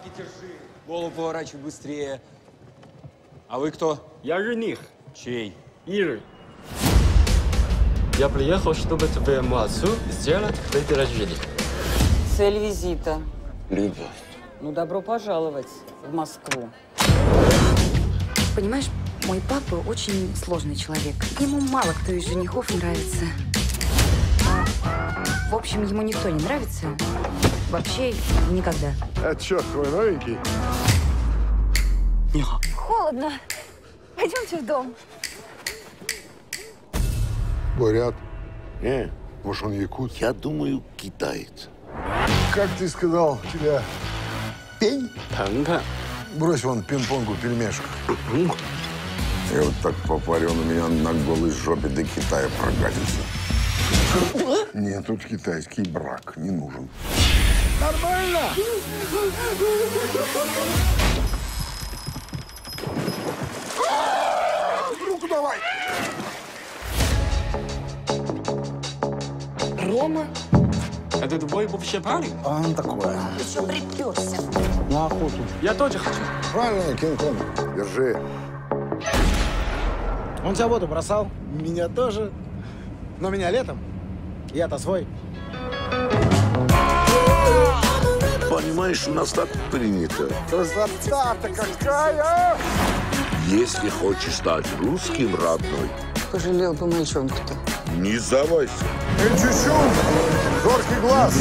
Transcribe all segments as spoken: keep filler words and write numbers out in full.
Маски держи. Голову поворачивай быстрее. А вы кто? Я жених. Чей? Иры. Я приехал, чтобы твоему отцу сделать предложение. Цель визита. Любовь. Ну, добро пожаловать в Москву. Понимаешь, мой папа очень сложный человек. Ему мало кто из женихов нравится. В общем, ему никто не нравится. Вообще, никогда. Это что, твой новенький? Холодно. Пойдемте в дом. Бурят. Не. Может, он якут? Я думаю, китаец. Как ты сказал, у тебя пень? Танка. Брось вон пинг-понгу пельмешку. Я вот так попарен, у меня на голой жопе до Китая прокатится. Нет, тут китайский брак не нужен. Нормально! Руку давай! Рома? Это твой вообще парень? А он такое. Ты что приперся? На охоту. Я тоже хочу. Правильно, Кинг-Конг. Держи. Он тебя в воду бросал, меня тоже. Но меня летом. Я-то свой. Понимаешь, у нас так принято. Красота-то какая! Если хочешь стать русским, родной, Пожалел бы мальчонка-то. не сдавайся. Ты чуть-чуть! Зоркий глаз!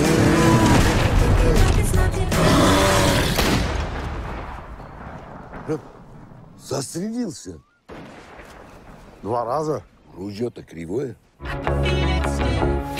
Застрелился. Два раза. Ружье-то кривое. I feel it still.